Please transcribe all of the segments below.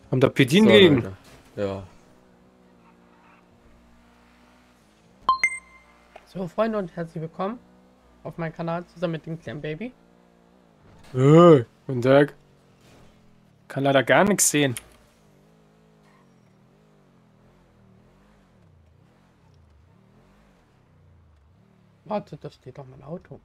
Kommt da Pedin So, gegen? Leute. Ja. So, Freunde, und herzlich willkommen auf meinem Kanal zusammen mit dem kleinen Baby. Guten Tag. Kann leider gar nichts sehen. Warte, da steht doch mein Auto.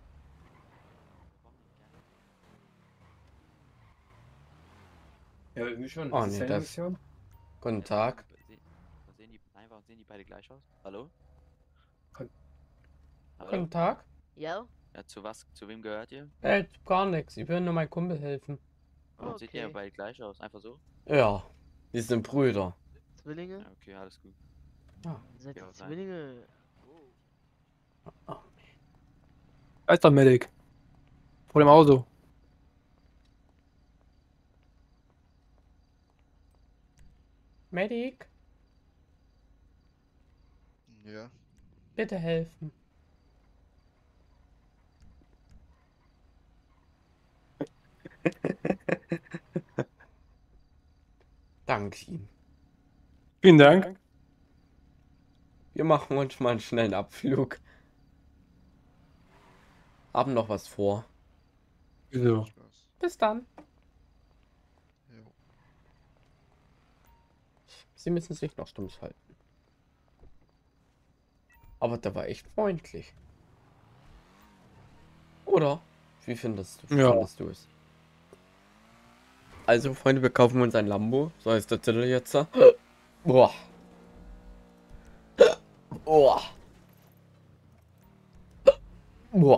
Ja, irgendwie schon. Oh, Ist nee, deine das- Mission? Guten Tag. Sehen die beide gleich aus? Hallo? Hallo? Guten Tag. Ja? Ja, zu wem gehört ihr? Gar nichts. Ich will nur meinem Kumpel helfen. Warum seht ihr Okay. beide gleich aus? Einfach so? Ja. Wir sind Brüder. Zwillinge? Ja, okay, alles gut. Seid Ja, ihr nein. Zwillinge? Oh. Da ist doch Medic. Vor dem Auto. Medic, Ja, bitte helfen. Dank ihm. Vielen Dank. Wir machen uns mal einen schnellen Abflug. Haben noch was vor. Wieso? Spaß. Bis dann. Jo. Sie müssen sich noch stumm halten. Aber der war echt freundlich. Oder? Wie Ja. findest du es? Also, Freunde, wir kaufen uns ein Lambo. So heißt der Titel jetzt. Boah. Boah. Boah.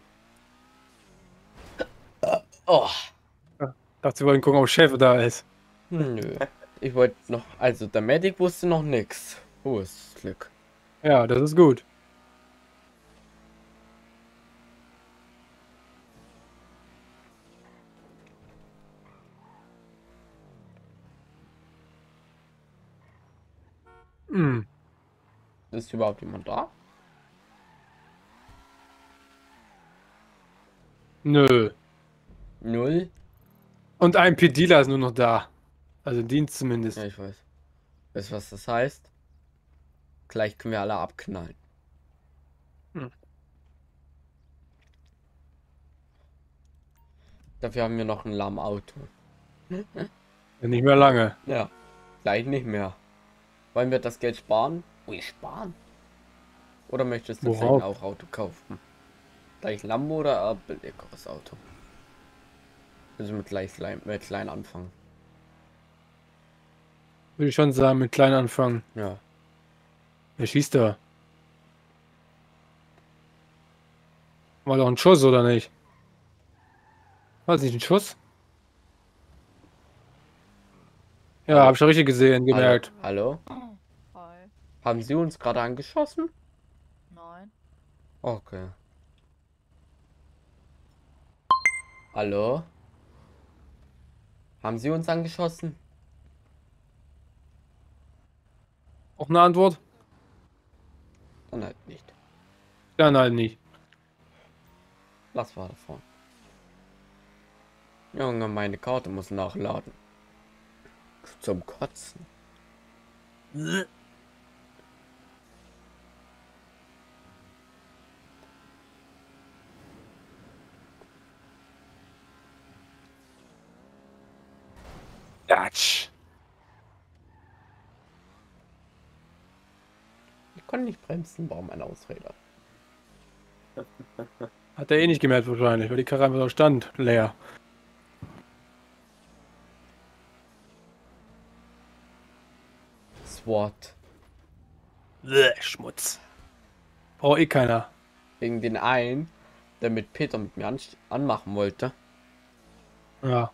Oh. Dachte, wir wollen gucken, ob Chef da ist. Nö. Ich wollte noch. Also, der Medic wusste noch nix. Wo ist das Glück? Ja, das ist gut. Hm. Ist überhaupt jemand da? Nö. Null? Und ein Pedila ist nur noch da. Also Dienst zumindest. Ja, ich weiß. Weißt du, was das heißt? Gleich können wir alle abknallen. Hm. Dafür haben wir noch ein Lamm-Auto. Nicht mehr lange. Ja, gleich nicht mehr. Wollen wir das Geld sparen? Ui, sparen. Oder möchtest du Worauf? gleich auch Auto kaufen? Gleich Lambo oder ein billigeres Auto? Also mit klein anfangen. Würde ich schon sagen, mit klein anfangen. Ja. Wer schießt da? War doch ein Schuss, oder nicht? War das nicht ein Schuss? Ja, Hallo? habe ich schon richtig gesehen, gemerkt. Hallo? Hi. Haben Sie uns gerade angeschossen? Nein. Okay. Hallo? Haben Sie uns angeschossen? Auch eine Antwort? Dann halt nicht. Ja, nein, nicht. Lass war davon. Junge, meine Karte muss nachladen. Zum Kotzen. Gatsch. Ich konnte nicht bremsen, warum ein Ausrede. Hat er eh nicht gemerkt wahrscheinlich, weil die Karre einfach so stand, leer. SWAT. Schmutz. Braucht eh keiner. Wegen den einen, der mit Peter mit mir anmachen wollte. Ja.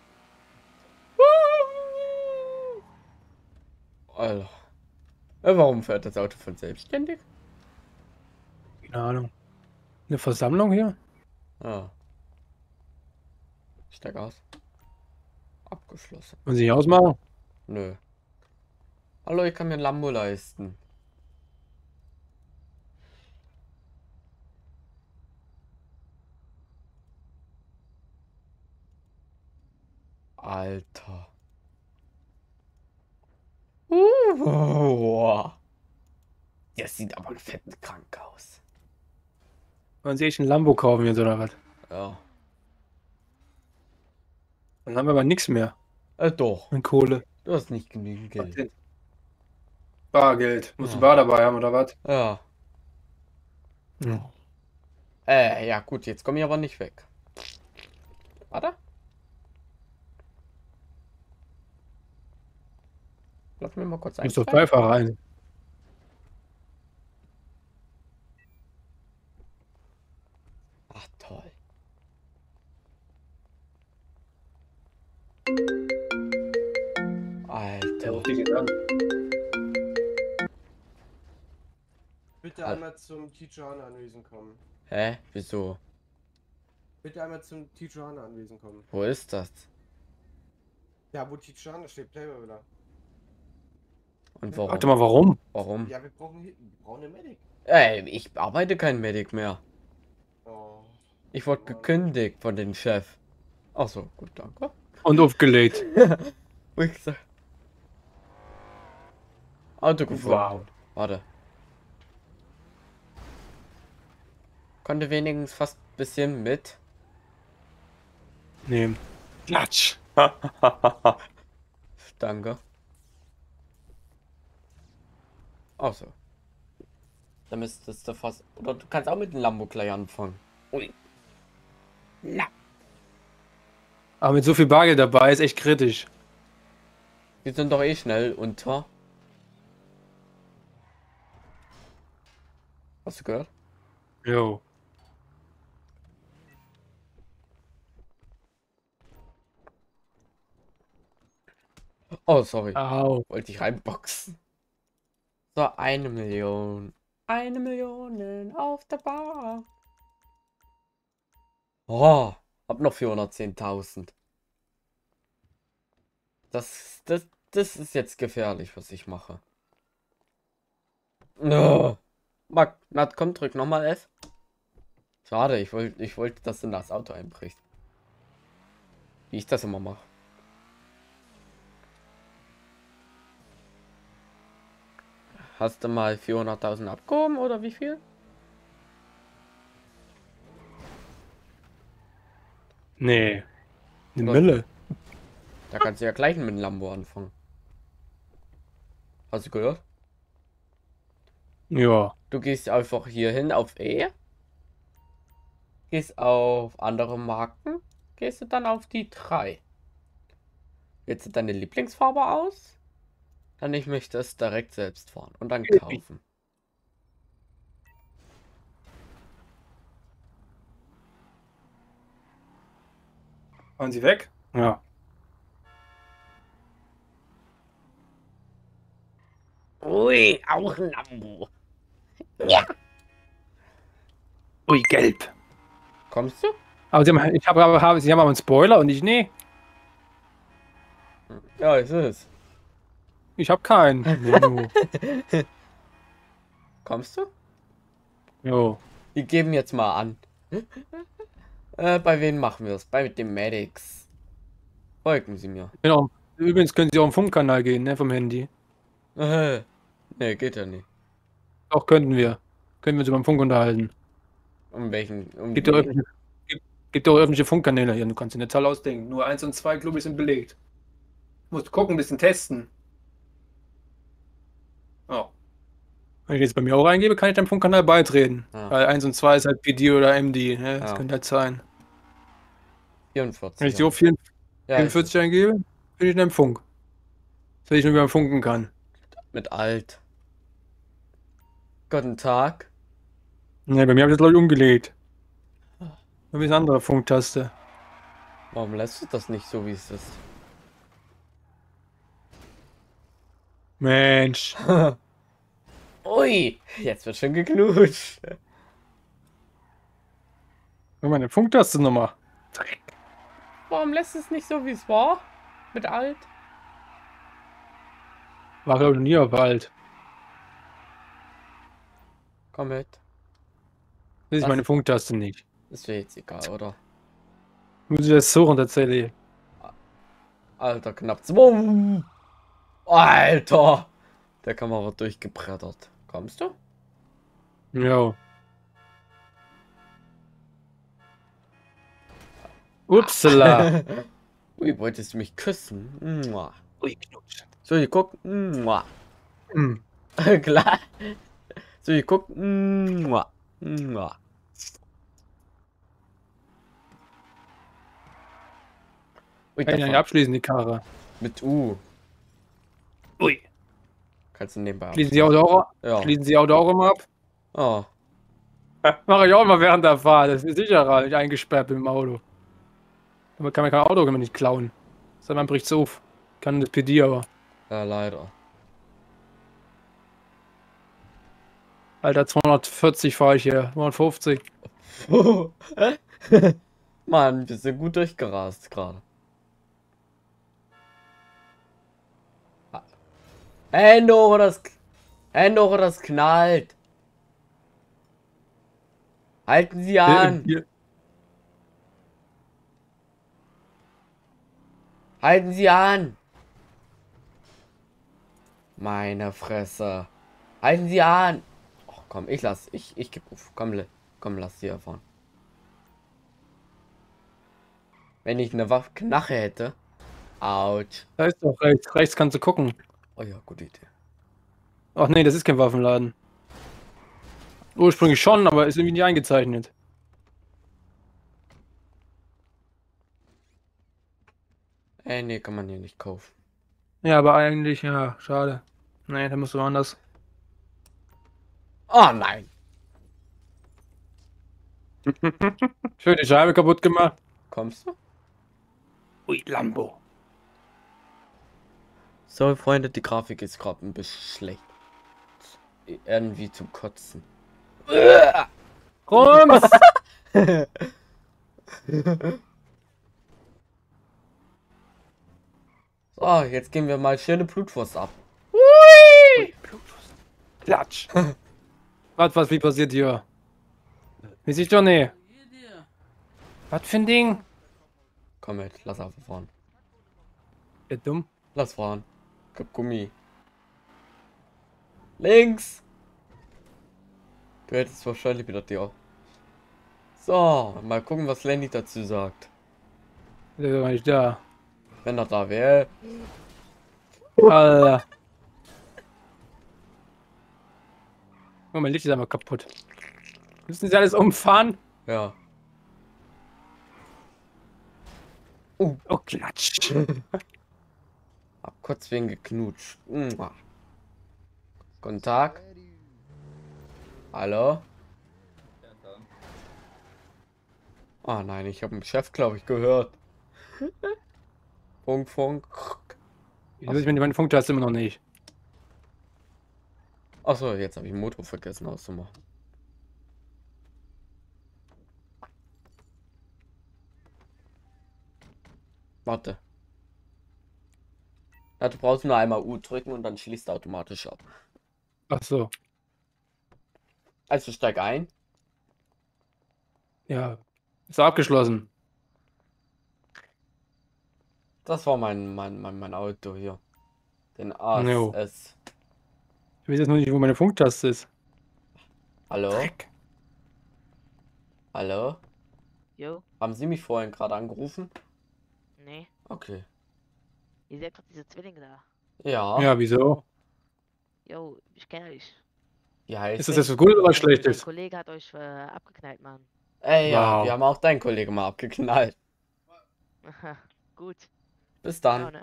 Alter. Warum fährt das Auto von selbstständig? Keine Ahnung. Eine Versammlung hier? Ah. Steig aus. Abgeschlossen. Wollen Sie nicht ausmachen? Nö. Hallo, ich kann mir ein Lambo leisten. Alter. Boah. Das sieht aber fett krank aus. Wollen Sie echt ein Lambo kaufen jetzt oder was? Ja. Dann haben wir aber nichts mehr Doch. an Kohle. Du hast nicht genügend Was Geld. denn? Bargeld. Musst du Ja. Bar dabei haben oder was? Ja. Ja. Ja gut, jetzt komme ich aber nicht weg. Warte. Lass mich mal kurz Muss doch einsteigen. Beifahrer rein. Ach toll. Alter. Bitte einmal zum Tijuana-Anwesen kommen. Hä? Wieso? Bitte einmal zum Tijuana-Anwesen kommen. Wo ist das? Ja, wo Tijuana steht, Playboy wieder. Und warum? Warte mal, warum? Warum? Ja, wir brauchen eine Medic. Ich arbeite kein Medic mehr. Oh. Ich wurde gekündigt von dem Chef. Ach so, gut, danke. Und aufgelegt. Wo ich gesagt. Auto gefunden. Wow. Warte. Konnte wenigstens fast ein bisschen mit. Nehmen. Klatsch. Danke. Ach so. Dann müsstest du fast. Oder du kannst auch mit dem Lambo gleich anfangen. Ui. Na. Aber mit so viel Bargeld dabei ist echt kritisch. Wir sind doch eh schnell unter. Hast du gehört? Jo. Oh, sorry. Au. Wollte ich reinboxen. So, 1 Million. 1 Million auf der Bar. Oh, hab noch 410.000. Das ist jetzt gefährlich, was ich mache. Oh. Nat, komm, drück nochmal F. Schade, ich wollte, dass du in das Auto einbrichst. Wie ich das immer mache. Hast du mal 400.000 abgehoben oder wie viel? Nee. Eine Was? Mille. Da kannst du ja gleich mit dem Lambo anfangen. Hast du gehört? Ja. Du gehst einfach hier hin auf E. Gehst auf andere Marken. Gehst du dann auf die 3. Wählst du deine Lieblingsfarbe aus? Dann ich möchte es direkt selbst fahren und dann kaufen. Waren Sie weg? Ja. Ui, auch ein Lambo. Ui, gelb. Kommst du? Aber Sie haben, Sie haben aber einen Spoiler und ich nee. Ja, es ist. Ich habe keinen. Nee, Kommst du? jo. Wir geben jetzt mal an. Bei wem machen wir es? Bei den Medics. Folgen Sie mir. Genau. Übrigens können Sie auch im Funkkanal gehen, ne, vom Handy. Ne, geht ja nicht. Auch könnten wir. Können wir uns über den Funk unterhalten. Um welchen? Um Gibt auch öffentliche Funkkanäle hier. Du kannst dir eine Zahl ausdenken. Nur 1 und 2, glaube ich, sind belegt. Musst gucken, ein bisschen testen. Oh. Wenn ich jetzt bei mir auch eingebe, kann ich dem Funkkanal beitreten. Ja. Weil 1 und 2 ist halt PD oder MD. Ne? Das Ja. könnte halt sein. 44. Wenn ich so 44 eingebe, bin ich in einem Funk. Dass ich nur über funken kann. Mit alt. Guten Tag. Ne, bei mir habe ich das glaube ich umgelegt. Wie ist eine andere Funktaste. Warum lässt du das nicht so, wie es ist? Mensch. Ui, jetzt wird schon geknutscht. Meine Funktaste nochmal. Warum lässt es nicht so, wie es war? Mit alt? War glaube ich noch nie auf alt. Komm mit. Das ist Was? meine Funktaste nicht. Ist mir jetzt egal, oder? Muss ich das suchen tatsächlich. Alter, knapp 2. Alter. Der Kamera durchgebrettert. Kommst du? Jo. Upsala. Ui, wolltest du mich küssen? Mua. Ui, Knutsch. So, hier guck. Mua. Hm. Klar. So, hier guck. Mua. Mua. Ui, Kann ich nicht abschließen, die Karre. mit U. Ui. Kannst du nebenbei Schließen Sie Auto auch, Ja. schließen Sie Auto auch immer ab? Oh. Mache ich auch immer während der Fahrt. Das ist sicherer, nicht eingesperrt bin im Auto. Man kann kein Auto nicht klauen. Sondern man bricht's auf. Kann das PD aber. Ja, leider. Alter, 240 fahre ich hier. 250. Mann, wir sind gut durchgerast gerade. Hände hoch, das knallt. Halten Sie an. Hier. Halten Sie an. Meine Fresse. Halten Sie an. Ach komm, ich geb auf. Komm, lass sie erfahren. Wenn ich eine Knarre hätte. Autsch. Da ist doch rechts. Rechts kannst du gucken. Oh ja, gute Idee. Ach nee, das ist kein Waffenladen. Ursprünglich schon, aber ist irgendwie nicht eingezeichnet. Nee, kann man hier nicht kaufen. Ja, aber eigentlich, ja, schade. Nee, da musst du anders. Oh nein. Schön die Scheibe kaputt gemacht. Kommst du? Ui, Lambo. So, Freunde, die Grafik ist gerade ein bisschen schlecht. Irgendwie zum Kotzen. Rums! So, jetzt gehen wir mal schöne Blutwurst ab. Ui! Klatsch. Was, wie passiert hier? Wie sieht doch nicht. Was für ein Ding? Komm mit, lass einfach fahren. Ja, dumm. Lass fahren. Gib Gummi. Links! Du hättest wahrscheinlich wieder dir. So, mal gucken, was Lenny dazu sagt. Der ist aber nicht da. Wenn er da wäre. Alter. Oh, mein Licht ist einmal kaputt. Müssen sie alles umfahren? Ja. Oh, Klatsch. Hab kurz wen geknutscht. Mua. Guten Tag. Hallo? Ah nein, ich habe einen Chef, glaube ich, gehört. Funk, Funk. Jetzt weiß ich meine Funktaste immer noch nicht. Achso, jetzt habe ich den Motor vergessen auszumachen. Warte. Ja, du brauchst nur einmal U drücken und dann schließt er automatisch ab. Ach so. Also steig ein. Ja. Ist abgeschlossen. Das war mein Auto hier. Den Jo. ASS. Ich weiß jetzt nur nicht, wo meine Funktaste ist. Hallo? Dreck. Hallo? Jo, Haben Sie mich vorhin gerade angerufen? nee. Okay. Ihr seid doch diese Zwillinge da. Ja. Ja, wieso? Jo, ich kenne euch. Wie heißt Ist das es? jetzt was Gutes oder was Mein Schlechtes? Kollege hat euch abgeknallt, Mann. Ey, ja, Wow. wir haben auch deinen Kollegen mal abgeknallt. Aha, gut. Bis Ja, dann. ne?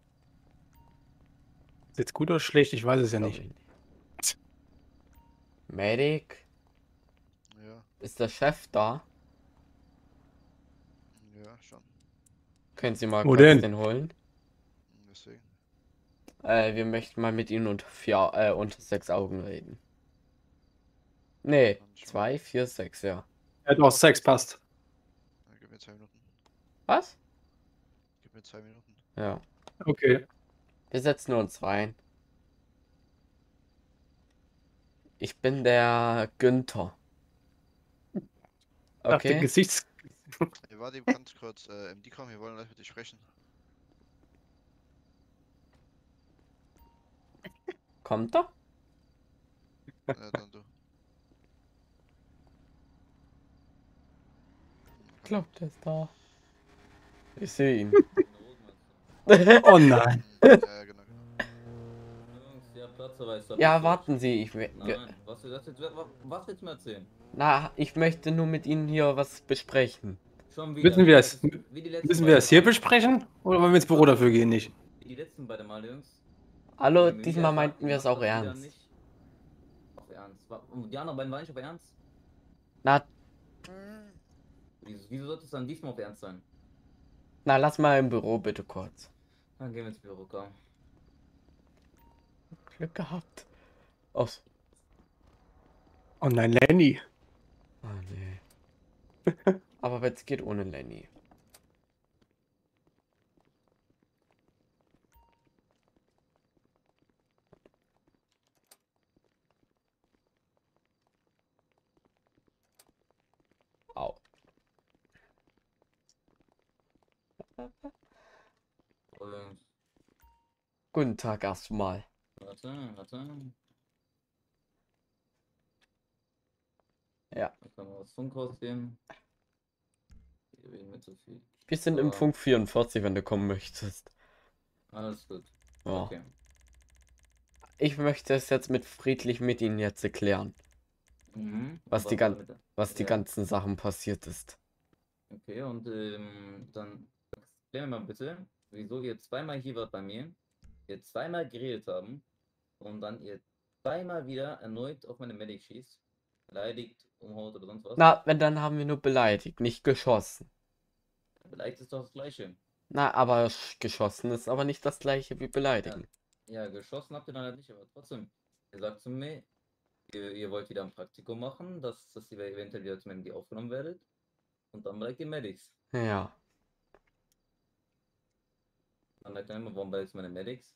Ist jetzt gut oder schlecht? Ich weiß es ja Glaub nicht. ich nicht. Medic, Ja, ist der Chef da? ja, schon. Können Sie mal Wo kurz denn? den holen? Deswegen. Wir möchten mal mit Ihnen unter 6 Augen reden. Nee, Kann ich 2, 4, 6, ja. Er hat auch Sex, passt. Gib mir 2 Minuten. Was? Gib mir 2 Minuten. Ja. Okay. Wir setzen uns rein. Ich bin der Günther. Nach dem Okay. Gesichts... Ihr wart eben ganz kurz. MD kommen, wir wollen gleich mit dir sprechen. Kommt er? Ja, dann du. Glaubt, er ist da. Ich sehe ihn. Oh nein. Ja, genau. Ja, Platzverweis. Ja, warten Sie. Nein, was willst du mir erzählen? Na, ich möchte nur mit Ihnen hier was besprechen. Schon wieder. Müssen wir es, Wie die letzten müssen wir es hier beiden besprechen? Oder wollen wir ins Büro dafür gehen, nicht? Male. Wie die letzten beiden Male, Jungs. Hallo, Wenn wir diesmal wieder meinten erfahren, wir es macht auch das wieder ernst. nicht. Auf Ernst. Und die anderen beiden waren nicht auf Ernst? Na, Wieso sollte es dann diesmal auf Ernst sein? na, lass mal im Büro bitte kurz. Dann gehen wir ins Büro, komm. Glück gehabt. Aus. Oh nein, Lenny. Oh nee. Aber jetzt geht ohne Lenny. Au. Und, Guten Tag erstmal. warte. Ja. Da kann man was Funkhaus gehen. Wir reden mit so viel. Wir sind im So. Funk 44, wenn du kommen möchtest. Alles gut. Ja. Okay. Ich möchte es jetzt friedlich mit Ihnen jetzt erklären, Mhm. was die Ja. ganzen Sachen passiert ist. Okay, und dann erklär mir mal bitte, wieso ihr zweimal hier wart bei mir, ihr zweimal geredet haben und dann ihr zweimal wieder erneut auf meine Medic schießt, beleidigt, umhaut oder sonst was. Na, wenn dann haben wir nur beleidigt, nicht geschossen. Beleidigt ist doch das Gleiche. Na, aber geschossen ist aber nicht das gleiche wie beleidigen. Ja, geschossen habt ihr dann halt nicht, aber trotzdem. Ihr sagt zu mir, ihr wollt wieder ein Praktikum machen, dass ihr eventuell wieder zum MD aufgenommen werdet. Und dann beleidigt ihr Medics. Ja. Dann sagt ihr immer, warum beleidigt ihr meine Medics?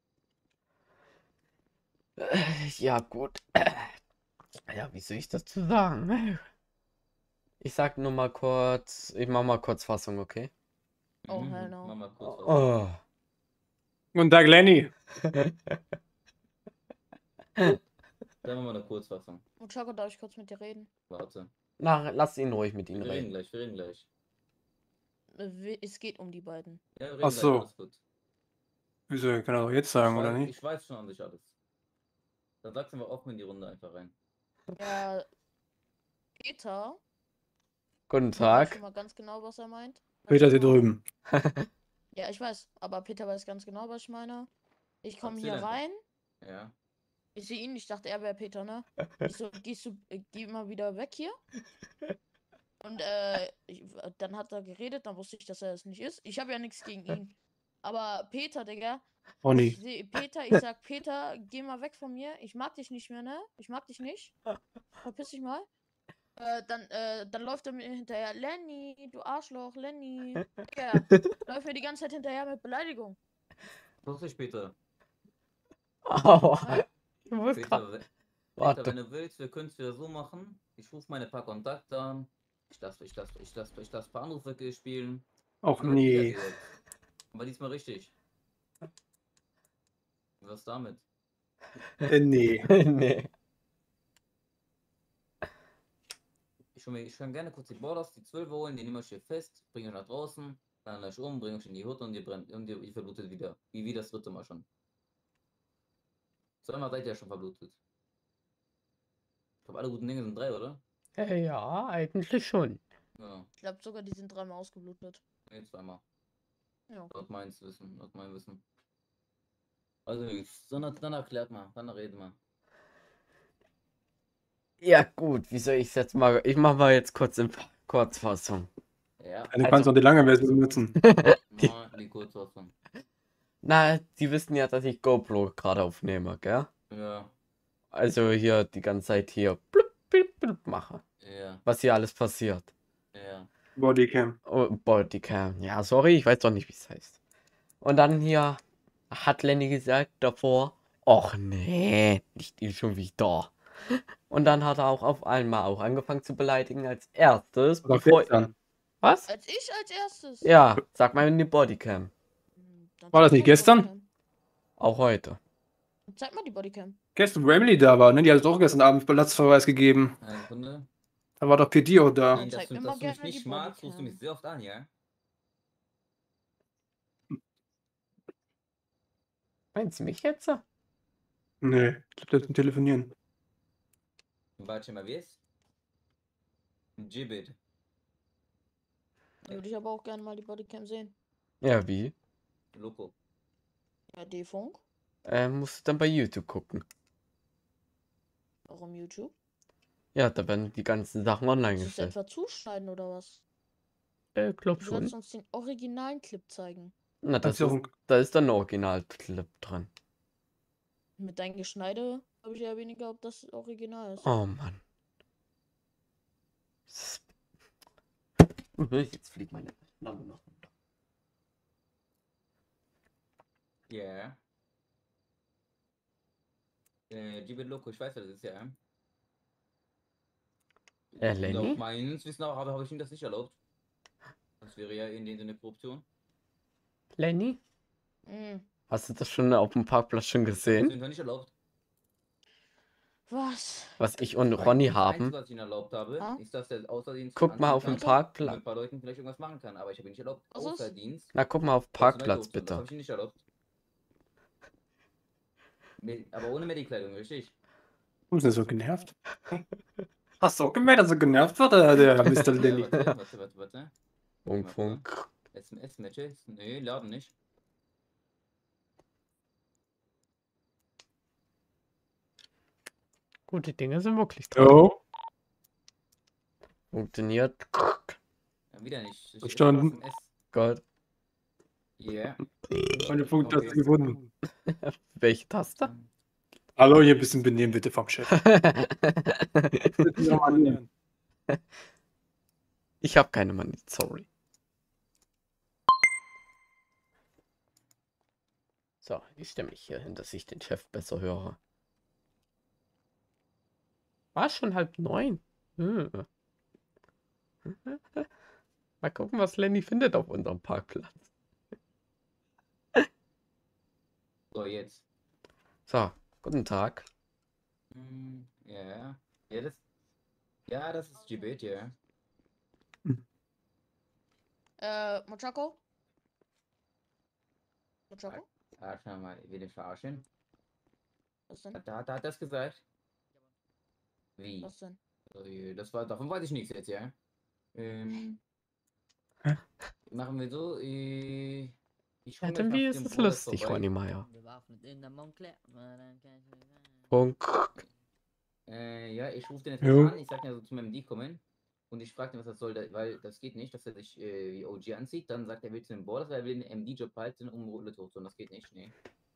Ja, gut. Ja, wie soll ich dazu sagen? Ich sag nur mal kurz, ich mach mal kurz Fassung, okay? Oh, hell no. Mach mal kurz was. Oh. Guten Tag, Lenny. Dann machen wir eine Kurzfassung. Und Choco, darf ich kurz mit dir reden? Warte. Na, lass ihn ruhig mit ihnen Wir reden reden. gleich, wir reden gleich. Es geht um die beiden. Ja, wir reden Ach gleich, so. alles gut. Wieso, kann er doch jetzt sagen, oder nicht? Ich weiß schon an sich alles. Dann sagst du mal offen in die Runde einfach rein. Ja, Peter. Guten weiß Tag. schon mal ganz genau, was er meint. Peter, hier drüben. Ja, ich weiß. Aber Peter weiß ganz genau, was ich meine. Ich komme Erzähl hier einfach. rein. Ja. Ich sehe ihn. Ich dachte, er wäre Peter, ne? Ich so, geh mal wieder weg hier. Und dann hat er geredet. Dann wusste ich, dass er es nicht ist. Ich habe ja nichts gegen ihn. Aber Peter, Digga. Ronny. Ich sehe Peter. Ich sag, Peter, geh mal weg von mir. Ich mag dich nicht mehr, ne? Ich mag dich nicht. Verpiss dich mal. Dann läuft er mir hinterher. Lenny, du Arschloch, Lenny. Ja, läuft mir die ganze Zeit hinterher mit Beleidigung. Grüß dich, Peter. Aua. Ich muss grad... Peter, Warte. wenn du willst, wir können es wieder so machen. Ich rufe meine paar Kontakte an. Ich lass ein paar Anrufe spielen. Och Nur mit Peter nee. direkt. Aber diesmal richtig. Was damit? Nee. Nee. Ich kann gerne kurz die Borders, die 12 holen, die nehmen euch hier fest, bringen euch nach draußen, dann euch um, bringen euch in die Hütte und ihr brennt und ihr verblutet wieder. Wie das dritte Mal schon. Zweimal seid ihr ja schon verblutet. Ich glaube, alle guten Dinge sind 3, oder? Ja, eigentlich schon. Ja, Ich glaube sogar, die sind dreimal ausgeblutet. nee, zweimal. Ja. Laut mein Wissen. Also, dann erklärt mal, dann reden wir. Ja, gut, wie soll ich es jetzt mal... Ich mach mal jetzt kurz in Kurzfassung. Ja, Du kannst auch die lange Version benutzen. mal die Kurzfassung. Na, Sie wissen ja, dass ich GoPro gerade aufnehme, gell? Ja, Also hier die ganze Zeit hier blub, blub, blub mache. ja, Was hier alles passiert. ja. Bodycam. Oh, Bodycam. Ja, sorry, ich weiß doch nicht, wie es heißt. Und dann hier hat Lenny gesagt davor, ach nee, nicht ihn schon wieder. Und dann hat er auch auf einmal auch angefangen zu beleidigen als erstes. Oder Bevor... gestern. Was? Als erstes. Ja, sag mal in die Bodycam. Dann War das zeig nicht mal gestern? Bodycam. Auch heute. Zeig mal die Bodycam. Gestern, wo Emily da war, ne? Die hat doch gestern Abend Platzverweis gegeben. Eine Sekunde. Da war doch PD auch da. Nein, zeig mir dass mal du mich gerne die nicht magst, rufst du mich Bodycam. sehr oft an, ja? Meinst du mich jetzt? Nee, ich glaube, der ist zum Telefonieren. Warte mal, wie ist? Gibbet. Würde ich aber auch gerne mal die Bodycam sehen. Ja, wie? Loco. Ja, D-Funk. Musst du dann bei YouTube gucken. Warum YouTube? Ja, da werden die ganzen Sachen online Willst du es gestellt. etwa zuschneiden oder was? Glaub Du schon. sollst uns den originalen Clip zeigen. Na, Kannst das du auch ist, da ist dann ein Originalclip dran. Mit deinem Geschneide habe ich ja weniger, ob das original ist. Oh Mann. Jetzt fliegt meine Lampe noch runter. Ja. Gibbet Loco, ich weiß, wer das ist, ja. Lenny? Laut meines Wissen auch, aber habe ich ihm das nicht erlaubt. Das wäre ja in dem Sinne Korruption. Lenny? Hm. Hast du das schon auf dem Parkplatz schon Das gesehen? ist nicht erlaubt. Was? Was ich und Ronny Das haben? Einzige, was ich ihn erlaubt habe, Ah? ist, dass der Außerdienst Guck mal auf dem anziehen kann und Parkplatz. mit ein paar Leuten vielleicht irgendwas machen kann. Aber ich habe ihn nicht erlaubt. Was ist? Außerdienst. Na, guck mal auf Parkplatz, Das bitte. habe ich ihm nicht erlaubt. Aber ohne Medikleidung, richtig? Warum ist der so genervt? Hast du auch gemerkt, dass er genervt war, der Mr. Lenny? Warte. Funk, Funk. SMS-Matches? Nee, laden nicht. Gute Dinge sind wirklich dran. Jo. Funktioniert. Ja, wieder nicht. Verstanden. Gott. Yeah. Meine Punkte hast du Okay. gewonnen. Welche Taste? Hallo, hier ein bisschen benehmen bitte vom Chef. Ich habe keine Money, sorry. So, ich stelle mich hier hin, dass ich den Chef besser höre. War schon 8:30. Mal gucken, was Lenny findet auf unserem Parkplatz. So, jetzt. So, guten Tag. Ja. Ja, das ist Gibbet, ja. Mochako? Mochako? Ah, schau mal, will den verarschen. Was denn? Da hat das gesagt. Wie? Was denn? Das war, davon weiß ich nichts jetzt, ja. Machen wir so, ich Ja, komm dann gleich wie nach ist dem es Bruder lustig, vorbei. Ronny Meier. Bewaffnet in der Montclair. Funk. Ja, ich rufe den jetzt Jo. mal an, ich sag mir so zum MD kommen und ich frage den, was das soll, weil das geht nicht, dass er sich wie OG anzieht, dann sagt er, will zu dem Ball, weil er will den MD-Job halten, um Rolle hochzuholen, das geht nicht, nee.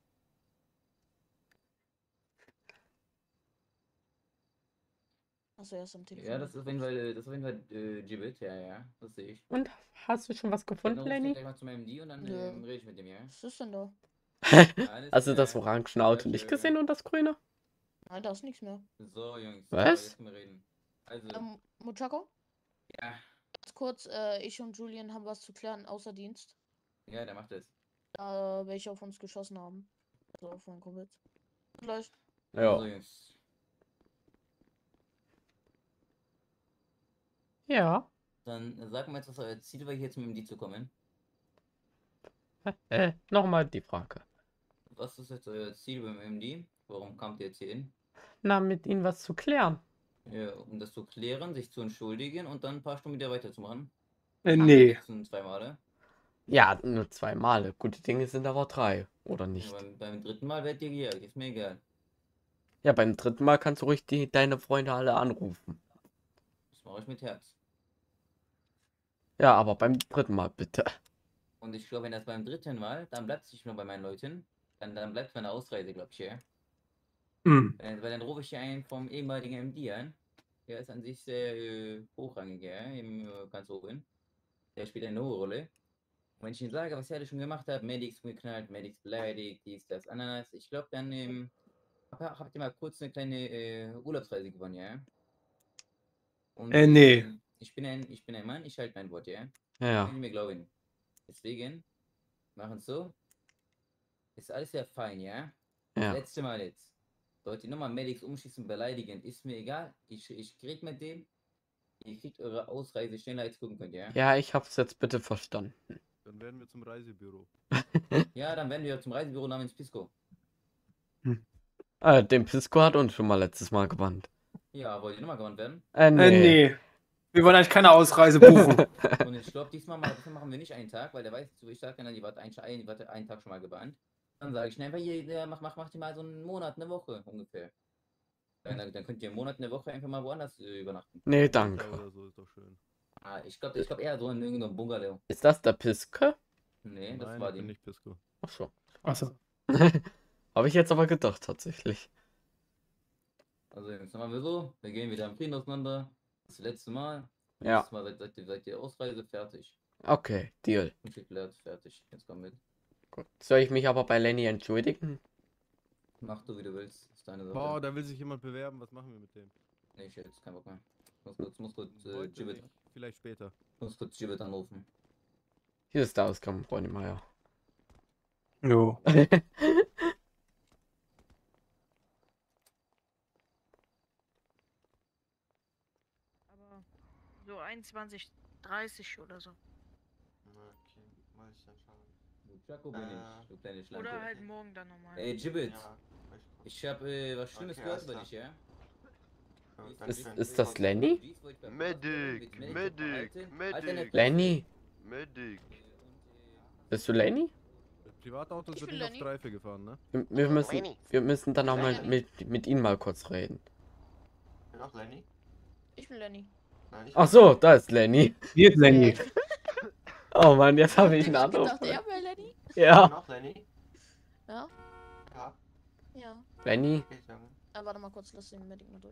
Achso, er ist am Telefon. Ja, das ist auf jeden Fall Gibbet, ja, das sehe ich. Und hast du schon was Dann gefunden, rufe ich den Lenny? gleich mal zum MD und dann Ja. rede ich mit dem, ja. Was ist denn da? Alles Hast du das klar. orangene Auto Ja, nicht schön. gesehen und das grüne? Nein, da ist nichts mehr. So, Jungs, Was? jetzt können wir reden. Also, Mochako? ja, Ganz kurz, ich und Julian haben was zu klären, außer Dienst. ja, der macht es. Da welche auf uns geschossen haben. Also auf meinen Kumpels. Gleich. So, Ja. Jungs. Ja. Dann sag mal jetzt, was euer Ziel war, hier zum MD zu kommen. Nochmal die Frage. Was ist jetzt euer Ziel beim MD? Warum kamt ihr jetzt hier hin? Na, mit ihnen was zu klären. Ja, um das zu klären, sich zu entschuldigen und dann ein paar Stunden wieder weiterzumachen. Nee. Das sind 2 Male. Ja, nur 2 Male. Gute Dinge sind aber 3, oder nicht? Ja, beim 3. Mal werdet ihr gejagt, ist mir egal. Ja, beim 3. Mal kannst du ruhig deine Freunde alle anrufen. Das mache ich mit Herz. Ja, aber beim 3. Mal bitte. Und ich glaube, wenn das beim 3. Mal, dann bleibt es nicht nur bei meinen Leuten. Dann bleibt meine Ausreise, glaube ich, ja. Hm. Weil dann rufe ich hier einen vom ehemaligen MD an. Der ist an sich sehr hochrangig, ja, ganz oben. Der spielt eine hohe Rolle. Und wenn ich ihm sage, was er schon gemacht hat, Medics geknallt, Medics beleidigt, dies, das, Ananas, ich glaube, dann habt ihr mal kurz eine kleine Urlaubsreise gewonnen, ja? Und, Nee. ich bin ein Mann, ich halte mein Wort, ja? Ja. Können Sie mir glauben. Deswegen, machen es so. Ist alles sehr fein, ja? Ja. Letzte Mal jetzt. Sollt ihr nochmal Medics umschießen, beleidigen, ist mir egal. Ich krieg mit dem. Ihr kriegt eure Ausreise schneller als gucken könnt, ja? Ja, ich hab's jetzt bitte verstanden. Dann werden wir zum Reisebüro. Ja, dann werden wir zum Reisebüro namens Pisco. Den Pisco hat uns schon mal letztes Mal gewandt. Ja, wollt ihr nochmal gewandt werden? Nee. Wir wollen eigentlich keine Ausreise buchen. Und ich glaube, diesmal machen wir nicht einen Tag, weil der weiß, so ich sage, die war einen Tag schon mal gebannt. Dann sage ich schnell, hier, mach die mal so einen Monat, eine Woche ungefähr. Dann könnt ihr einen Monat, eine Woche einfach mal woanders übernachten. Nee, Ja, danke. oder so ist doch schön. Ah, ich glaube eher so in irgendeinem Bungalow. Ist das der Pisco? Nee, das Nein, war ich bin die. nicht Pisco. Ach so. Achso. Habe ich jetzt aber gedacht, tatsächlich. Also jetzt machen wir so, wir gehen wieder im Frieden auseinander. Das letzte Mal. Ja. Nächstes Mal seid ihr Ausreise fertig. Okay, Deal. Und geklärt, fertig. Jetzt komm mit. Gut. Soll ich mich aber bei Lenny entschuldigen? Mach du wie du willst. Ist deine Sache. Boah, da will sich jemand bewerben. Was machen wir mit dem? Nee, ich hab jetzt keinen Bock mehr. Muss kurz Heute Gibbet. nicht, vielleicht später. Muss kurz Gibbet anrufen. Hier ist der Ausgang, Freunde Meier. Jo. Aber so 21:30 oder so. Okay, muss ich dann schauen. Du Chaco bin ich, du kleine Schlampe. Oder halt morgen dann nochmal. Ey, Gibbet, Ja, ich hab was Schlimmes Okay, gehört alles über klar. dich, ja? Ist das Lenny? Medic, Medic, Medic. Lenny? Medic. Bist du Lenny? Mit Privatautos Ich wird bin nicht auf Lenny. Streife gefahren, ne? Wir müssen dann auch mal mit ihm mal kurz reden. Bin auch Lenny? Ich bin Lenny. Nein, ich Ach so, da ist Lenny. Hier ist Lenny. Oh Mann, jetzt habe ich einen Ich Anruf. dachte, er wäre Lenny. bin Ja. auch Lenny. Ja, Ja, ja. Lenny, okay, Junge. Warte mal kurz, lass den Medic mal durch.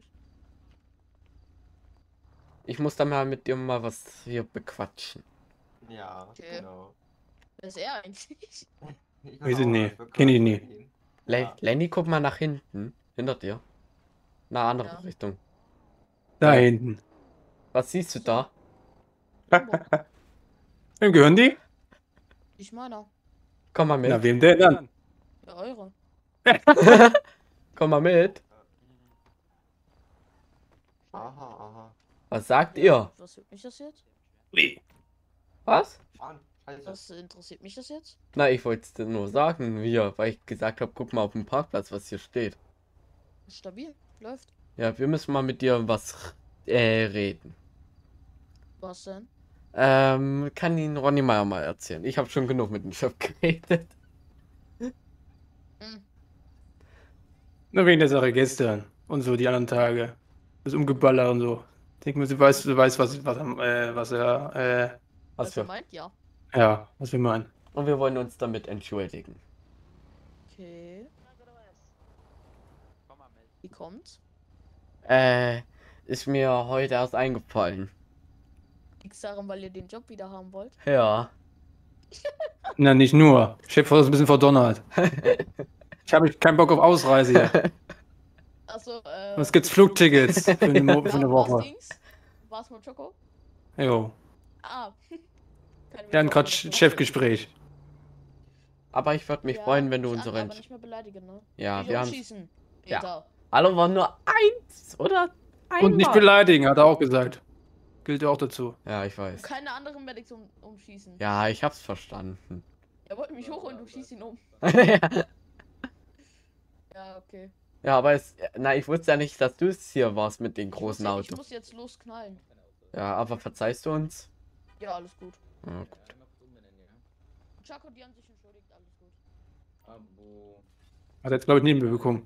ich muss da mal mit dir mal was hier bequatschen. Ja, Okay. genau. Wer ist er eigentlich? Ich bin Weiß ich auch nicht. mal Kenn ich bekannt nie. mit ihm. Le Lenny, guck mal nach hinten. Hinter dir. Na, andere Ja. Richtung. Da hinten. Was siehst du da? Wem gehören die? Ich meiner. Komm mal mit. Na, wem denn dann? Ja, eure. Komm mal mit. Aha, aha. Was sagt ihr? Was juckt mich das jetzt? Was? Fahren, scheiße. Was interessiert mich das jetzt? Na, ich wollte es dir nur sagen, weil ich gesagt habe, guck mal auf dem Parkplatz, was hier steht. Stabil. Läuft. Ja, wir müssen mal mit dir was reden. Was denn? Kann Ihnen Ronny Meier mal erzählen. Ich habe schon genug mit dem Chef geredet. Hm. Nur wegen der Sache gestern und so die anderen Tage. Das Umgeballer und so. Ich denke mir, du weißt, was er, Was ihr für? meint? Ja. ja, was wir meinen. Und wir wollen uns damit entschuldigen. Okay. Komm mal mit. Wie kommt's? Ist mir heute erst eingefallen. Liegt's daran, weil ihr den Job wieder haben wollt? Ja. Na, nicht nur. Chef ist ein bisschen verdonnert. Ich habe keinen Bock auf Ausreise hier. Achso, Was gibt's Flugtickets für eine war's Woche? Dings? War's mit Choco? Jo. Ah. Keine Wir hatten gerade Mikro- Chefgespräch. Aber ich würde mich Ja, freuen, wenn du nicht unsere... an, aber nicht mehr beleidigen, ne? Ja, Nicht wir haben... umschießen, Ja. Peter. Hallo, war nur eins, oder? Und nicht Einmal. beleidigen, hat er auch gesagt. Gilt auch dazu. Ja, ich weiß. Keine anderen Medics umschießen. Ja, ich hab's verstanden. Er wollte mich hochholen, du schießt ihn um. Ja, Ja, okay. aber ich wusste ja nicht, dass du es hier warst mit den Ich großen muss, Autos. Ich muss jetzt losknallen. Ja, aber verzeihst du uns? Ja, alles gut. Ja, gut. Chaco, die haben sich entschuldigt, alles gut. Abo. Hat er jetzt, glaube ich, nicht mehr bekommen.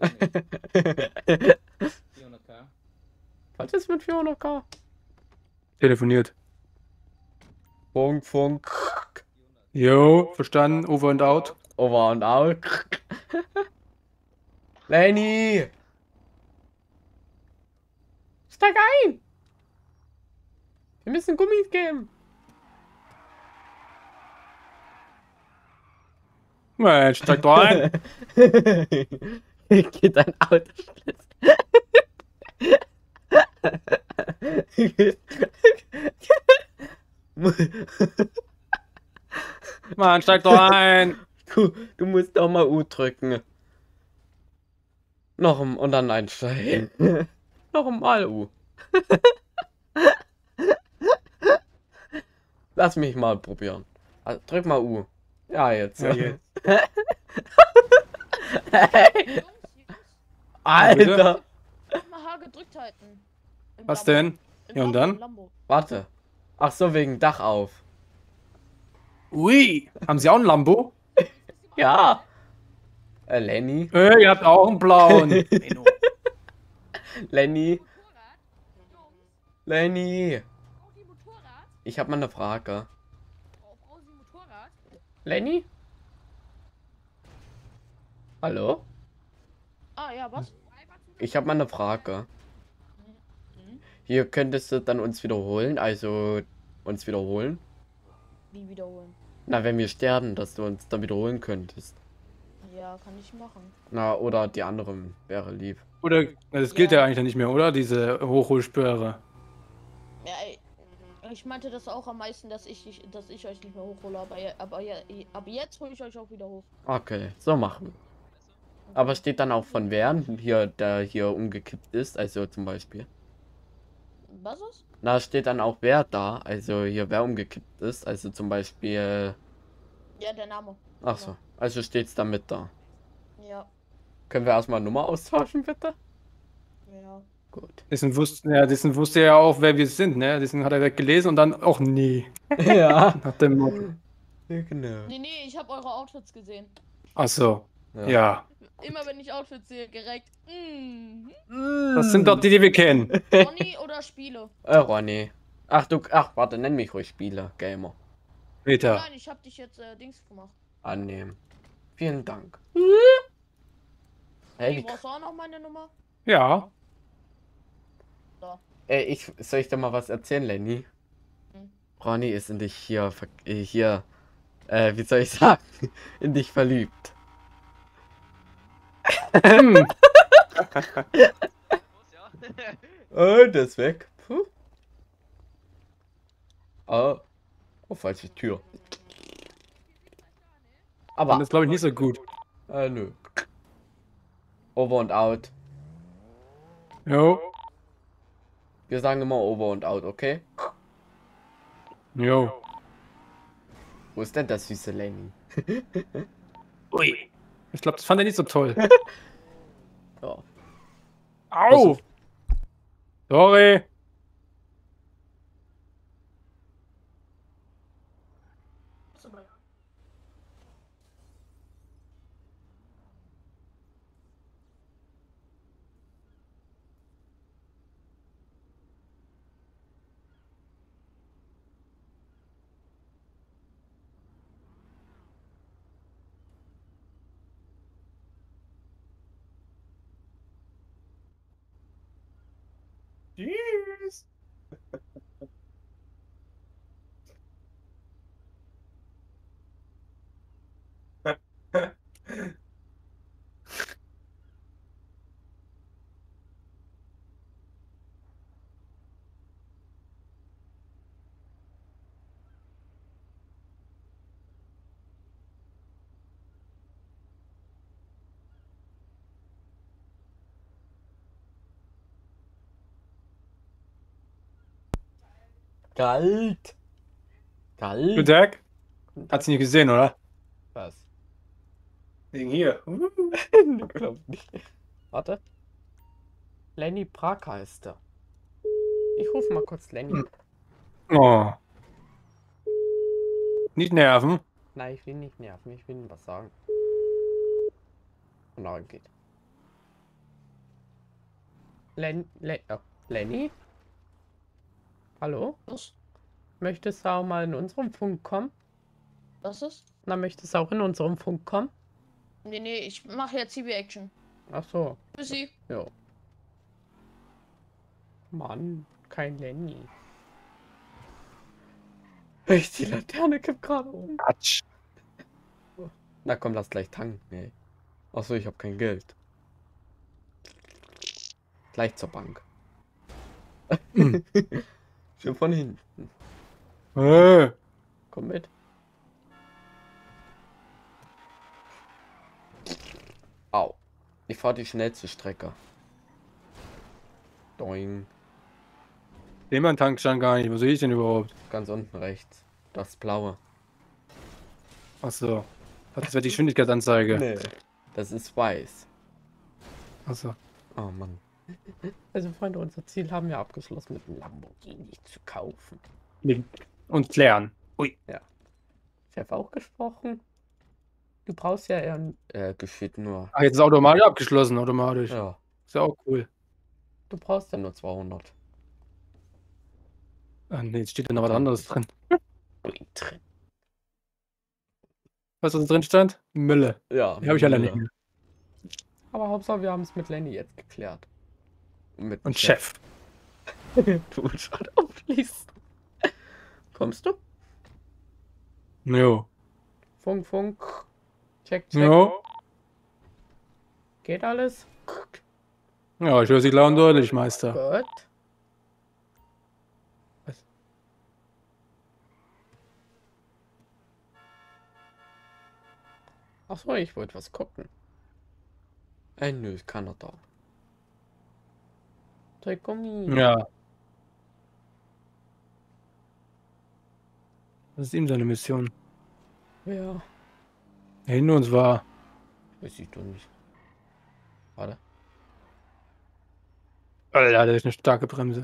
400k. Was ist mit 400k? Telefoniert. Funk, Funk. Jo, verstanden. Over and out. Over und out. Lenny! Steig ein! Wir müssen Gummis geben. Mensch, steig doch ein. Geht dein Auto Mann, steig doch ein. du musst doch mal U drücken. Und dann einsteigen. Noch einmal U. Lass mich mal probieren. Also, drück mal U. Ja, jetzt. Ja, jetzt. Alter. Mal H gedrückt halten. Im Was Lambo. denn? Im Ja, und Lambo, dann? im Lambo. Warte. Ach so, wegen Dach auf. Ui. Haben Sie auch einen Lambo? Ja. Lenny. Ihr habt auch einen blauen. Lenny. Motorrad? Lenny. Braucht die Motorrad? Ich habe mal eine Frage. Braucht sie Motorrad? Lenny? Hallo? Ah, ja, was? Ich habe mal eine Frage. Hier könntest du dann uns wiederholen, also uns wiederholen. Wie wiederholen? Na, wenn wir sterben, dass du uns dann wiederholen könntest. Ja, kann ich machen. Na, oder die anderen wäre lieb. Oder, das gilt ja eigentlich nicht mehr, oder? Diese Hochholsperre. Ja, ich meinte das auch am meisten, dass ich euch nicht mehr hochhole, aber jetzt hole ich euch auch wieder hoch. Okay, so machen wir. Aber steht dann auch von wer hier, der hier umgekippt ist, also zum Beispiel. Was ist? Na, steht dann auch wer da, also hier wer umgekippt ist, also zum Beispiel. Ja, der Name. Ach so, also steht's da mit da. Ja, Können wir erstmal Nummer austauschen, bitte? ja. Gut. Dessen wusste ja auch, wer wir sind, ne? Dessen hat er weggelesen und dann auch nee. Ja. Nach dem Motto. Genau. Nee, ich habe eure Outfits gesehen. Ach so. Ja. Immer wenn ich Outfits sehe, direkt. Das sind doch die, die wir kennen. Ronny oder Spiele? Ronny. Ach, warte, nenn mich ruhig Spieler, Gamer. Peter. Nein, ich hab dich jetzt Dings gemacht. Annehmen. Vielen Dank. Hey, brauchst du auch noch meine Nummer? Ja. So. Ey, soll ich dir mal was erzählen, Lenny? Ronny ist in dich wie soll ich sagen, in dich verliebt. Oh, der ist weg. Puh. Oh, falsche Tür. Aber das ist, glaube ich, nicht so gut. Nö. Over und out. Jo. Wir sagen immer over und out, okay? Jo. Wo ist denn das süße Lenny? Ui. Ich glaube, das fand er nicht so toll. Ja. Au! Sorry. Tschüss. Kalt. Guten Tag. Hat sie nicht gesehen, oder? Was? Wegen hier. Ich glaub nicht. Warte. Lenny Prag heißt er. Ich rufe mal kurz Lenny. Oh. Nicht nerven. Nein, ich will nicht nerven, ich will ihm was sagen. Und darum geht. Lenny? Hallo? Was? Möchtest du auch mal in unserem Funk kommen? Was ist? Na, möchtest du auch in unserem Funk kommen? Nee, ich mache jetzt CB-Action. Ach so. Tschüssi. Ja. Mann, kein Lenny. Echt, die Laterne kippt gerade um. Quatsch. Na komm, lass gleich tanken, ey. Achso, ich habe kein Geld. Gleich zur Bank. Schon von hinten. Komm mit. Au. Ich fahre die schnellste Strecke. Doing. Den mein Tankstand gar nicht. Wo sehe ich den überhaupt? Ganz unten rechts. Das blaue. Achso. Das wäre die Geschwindigkeitsanzeige. Nee. Das ist weiß. Achso. Oh Mann. Also Freunde, unser Ziel haben wir abgeschlossen, mit dem Lamborghini zu kaufen. Und klären. Ui. Ich habe auch gesprochen. Du brauchst ja eher ein, Geschieht nur. Ach, jetzt ist automatisch abgeschlossen, automatisch. Ja. Ist ja auch cool. du brauchst Dann nur 200. Ah, nee, jetzt steht da noch was anderes drin. drin. Was da drin stand? Mülle. Ja. Die habe ich alle nicht mehr. Aber Hauptsache, wir haben es mit Lenny jetzt geklärt. Mit Und Chef. Du willst schon aufschließen. Kommst du? Jo. Funk, Funk. Check, check. Jo. Geht alles? Ja, ich höre Sie klar und deutlich, Meister. Gut. Was? Achso, ich wollte was gucken. Nö, ist keiner da. Trikumi. Ja. Das ist ihm seine Mission. Ja. Hinter uns war. Weiß ich doch nicht. Warte. Alter, das ist eine starke Bremse.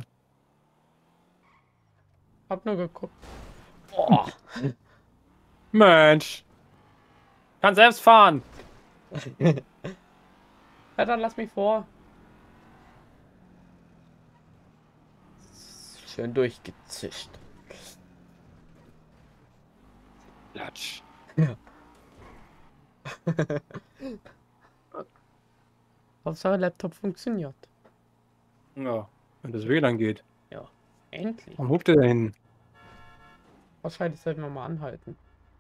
Hab nur geguckt. Boah. Mensch. Kann selbst fahren. Ja, dann lass mich vor. Schön durchgezischt. Latsch. Hauptsache Laptop funktioniert. Ja, wenn das WLAN geht. Endlich. Warum hupt der da hin? Wahrscheinlich sollten wir mal anhalten.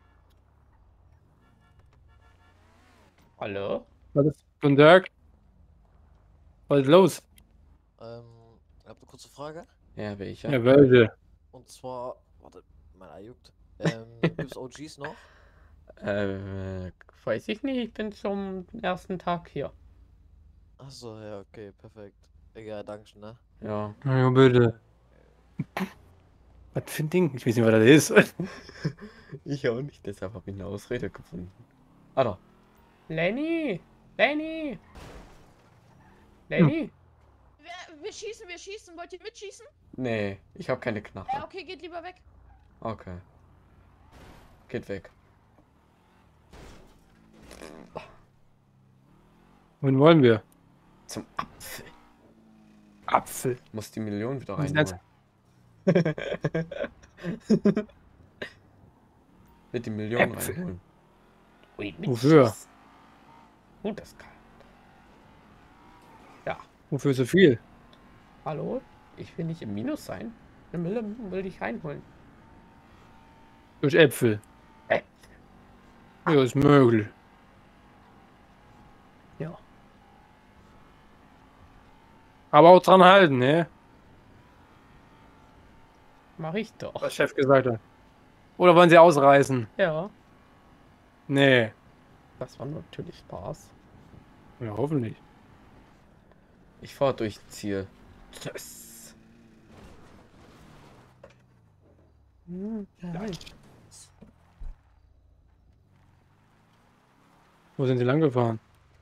Hallo? Was ist? Guten Tag. Was ist los? Ich habe eine kurze Frage. Ja, welcher? Ja, welche? Und zwar, warte, mein Ei juckt. Gibt's OGs noch? Weiß ich nicht. Ich bin zum ersten Tag hier. Achso, ja, okay, perfekt. Egal, danke, ne? Ja. Ja, bitte. Was für ein Ding? Ich weiß nicht, was das ist. Ich auch nicht, deshalb habe ich eine Ausrede gefunden. Ah, da. Lenny! Lenny! Lenny? Wir schießen. Wollt ihr mitschießen? Nee, ich habe keine Ja, Knarre. okay, geht lieber weg. Okay. Geht weg. Wohin wollen wir? Zum Apfel. Apfel. Muss die Million wieder Was ist reinholen. Wird die Million Äpfel. reinholen. Ui, Wofür? Gut, das kann. Wofür so viel? Hallo? Ich will nicht im Minus sein. Eine Mille will ich reinholen. Durch Äpfel. Äpfel. Ja, ist möglich. Ja. Aber auch dran halten, ne? Mach ich doch. Was der Chef gesagt hat. Oder wollen Sie ausreißen? Ja. Nee. Das war natürlich Spaß. Ja, hoffentlich. Ich fahre durch Ziel. Yes. Nein. Wo sind Sie lang gefahren?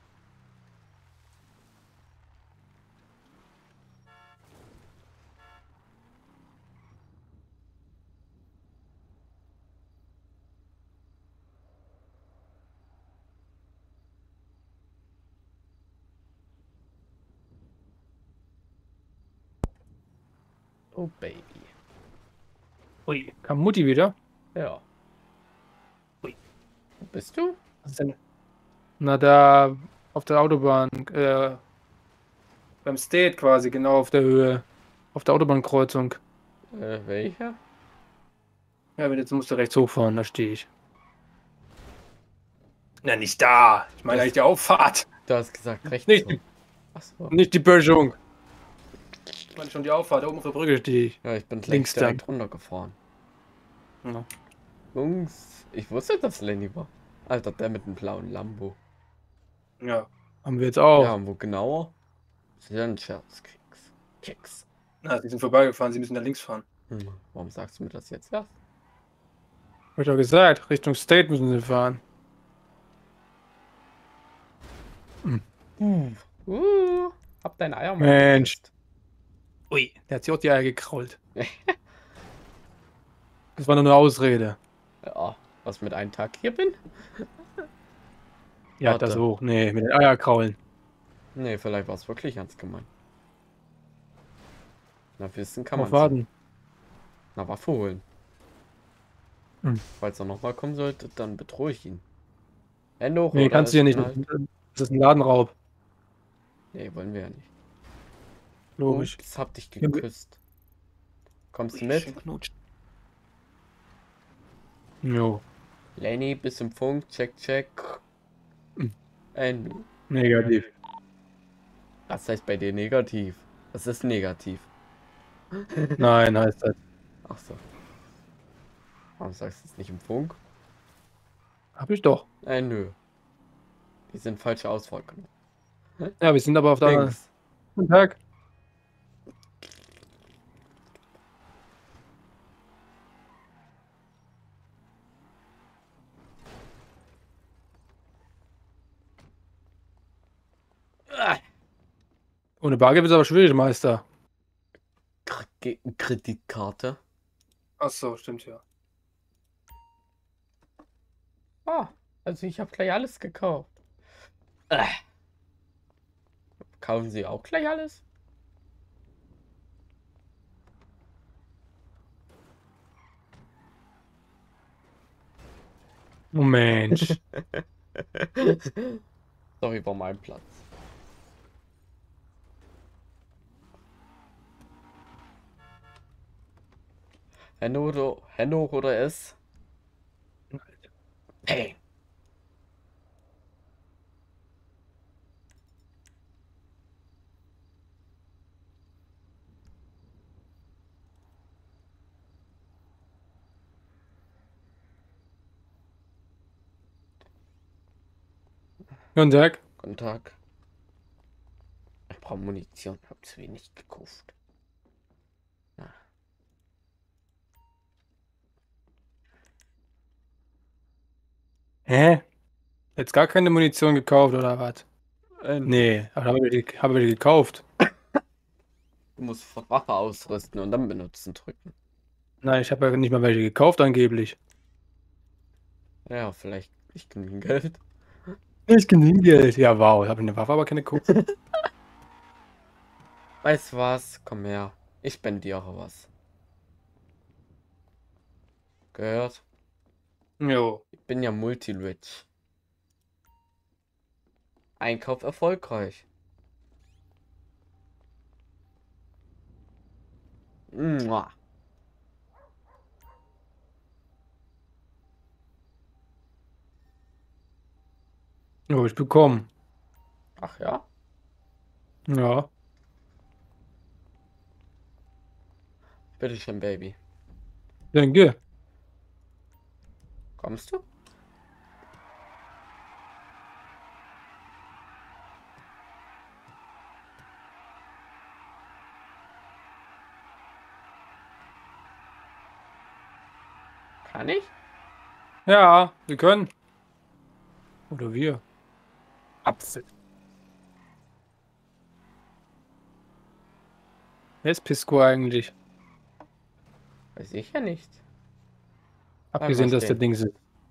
Oh Baby. Ui, kam Mutti wieder? Ja. Ui. Wo bist du? Was ist denn? Na, da auf der Autobahn, beim State quasi, genau auf der Höhe. Auf der Autobahnkreuzung. Welcher? Ja, jetzt musst du rechts hochfahren, da stehe ich. Na, nicht da. Ich meine Das- eigentlich die Auffahrt. Du hast gesagt rechts. Nicht, hoch. Achso. nicht die Böschung. Ich meine schon die Auffahrt, da oben auf der Brücke stehe ich. Ja, ich bin Links links direkt dann. runtergefahren. Ja. Jungs, ich wusste, dass Lenny war. Alter, der mit dem blauen Lambo. Ja. Haben wir jetzt auch. Ja, und wo genauer? Keks. Na, sie sind vorbeigefahren, sie müssen da links fahren. Warum sagst du mir das jetzt erst? Hab ich doch gesagt, Richtung State müssen sie fahren. Hab dein Eier mal Mensch. gegessen. Ui, der hat sich auch die Eier gekrault. Das war nur eine Ausrede. Ja, was mit einem Tag hier bin? Ja, Warte. das hoch. Nee, mit den Eier kraulen. Nee, vielleicht war es wirklich ernst gemeint. Na, wissen kann Auf man warten. Na, Waffe holen. Hm. Falls er nochmal kommen sollte, dann bedrohe ich ihn. Hände hoch Nee, oder kannst du hier ist nicht. knallt? Das ist ein Ladenraub. Nee, wollen wir ja nicht. Logisch. Ups, hab dich Ja, wir- geküsst. Kommst du mit? Schön knutschen. Jo. Lenny, bis im Funk, check. Hm. Negativ. Was heißt bei dir negativ? Was ist negativ? Nein, heißt das. Ach so. Warum sagst du es nicht im Funk? Hab ich doch. Nö. Die sind falsche Auswahl genommen. Ja, wir sind aber auf der anderen. Links. Guten Tag. Ohne Bargeld ist aber schwierig, Meister. Kreditkarte. Ach so, stimmt ja. Ah, also ich habe gleich alles gekauft. Kaufen Sie auch gleich alles? Oh Mensch. Sorry, war mein Platz. Hände hoch oder S? Hey. Guten Tag. Guten Tag. Ich brauche Munition, hab zu wenig gekauft. Ja. Hä? Jetzt gar keine Munition gekauft oder was? Nee, aber habe ich die gekauft. Du musst Waffe ausrüsten und dann benutzen drücken. Nein, ich habe ja nicht mal welche gekauft angeblich. Ja, vielleicht nicht genügend Geld. Nicht genügend Geld. Ja, wow, ich habe eine Waffe, aber keine Kugeln. Weißt du was? Komm her. Ich spendiere was. Gehört? Jo. Ich bin ja multi-rich. Einkauf erfolgreich. Mua. Jo, ich bekommen. Ach ja? Ja. Bitteschön, Baby. Danke. Kommst du? Kann ich? Ja, wir können. Oder wir. Apfel. Wer ist Pisco eigentlich? Weiß ich ja nicht. Abgesehen, mal dass der stehen. Ding ist.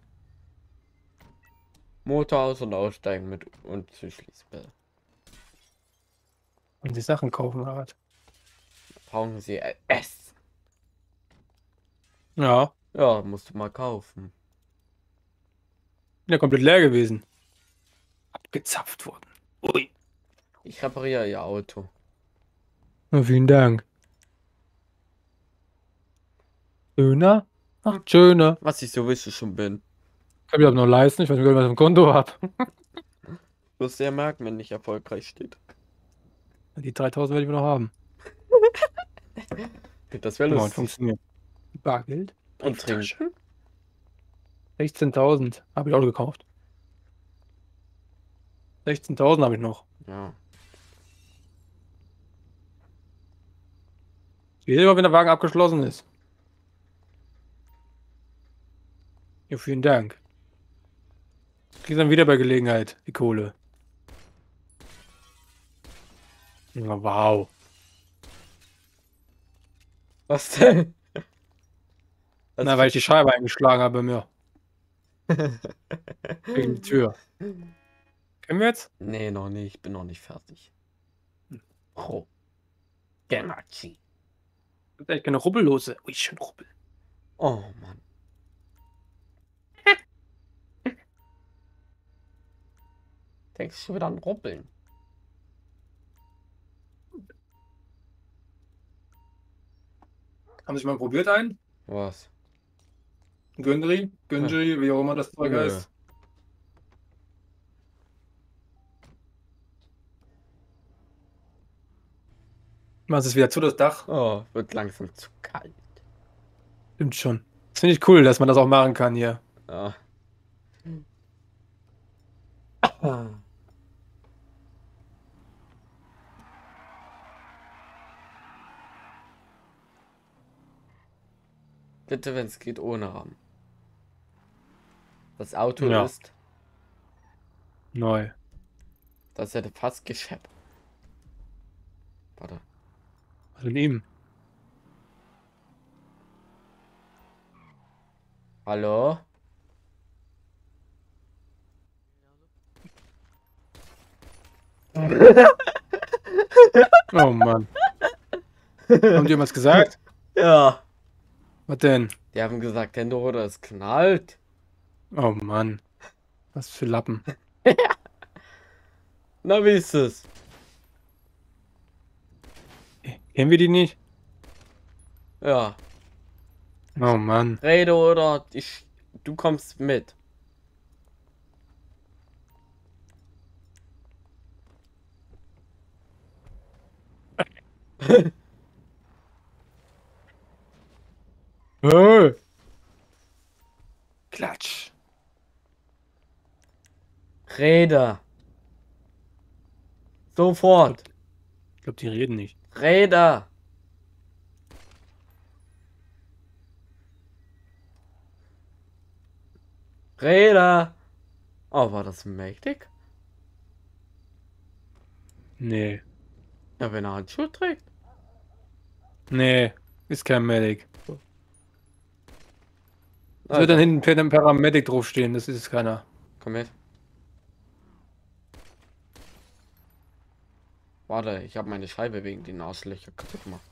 Motor aus- und aussteigen mit und Schließbell. Und die Sachen kaufen oder was? Brauchen Sie S? Ja. Ja, musst du mal kaufen. Bin ja komplett leer gewesen. Abgezapft worden. Ui. Ich repariere Ihr Auto. Na, vielen Dank. Schöner? Ach, schöner. Was ich sowieso schon bin. Ich habe noch leisten. Ich weiß nicht, was ich im Konto habe. Wirst du ja merken, wenn nicht erfolgreich steht. Die 3000 werde ich noch haben. Das wäre Ja, und lustig. funktioniert. Bargeld? Und trinken? 16.000. Habe ich Auto gekauft. 16.000 habe ich noch. Ja. Ich sehe immer, wenn der Wagen abgeschlossen ist. Ja, vielen Dank. Kriegst dann wieder bei Gelegenheit die Kohle. Ja, wow. Was denn? Na, weil ich die Scheibe eingeschlagen habe bei mir. Gegen die Tür. Können wir jetzt? Nee, noch nicht. Ich bin noch nicht fertig. Oh. Gemachi. Gibt echt keine Rubbellose. Ui, schön Rubbel. Oh, Mann. Denkst du schon wieder an Rubbeln? Haben Sie mal probiert einen? Was? Gündri? Gündri, wie auch immer das Zeug Nö. heißt. Machst es wieder zu, das Dach? Oh, wird langsam zu kalt. Stimmt schon. Das finde ich cool, dass man das auch machen kann hier. Ja. Bitte, wenn es geht, ohne Rahmen. Das Auto Ja. ist. Neu. Das hätte fast gescheppert. Warte. Was mit ihm? Hallo? Oh Mann. Haben die was gesagt? Ja. Was denn? Die haben gesagt, Hände oder es knallt. Oh Mann. Was für Lappen. Na, wie ist es? Kennen wir die nicht? Ja. Oh Mann. Rede oder du kommst mit. Hey. Klatsch. Rede. Sofort. Ich glaube, die reden nicht. Rede. Rede. Oh, war das mächtig? Nee. Ja, wenn er Handschuhe trägt. Nee. Ist kein Medic. Es Also, wird dann hinten ein Paramedic draufstehen, das ist keiner. komm mit. Warte, ich habe meine Scheibe wegen den Arschlöcher kaputt gemacht.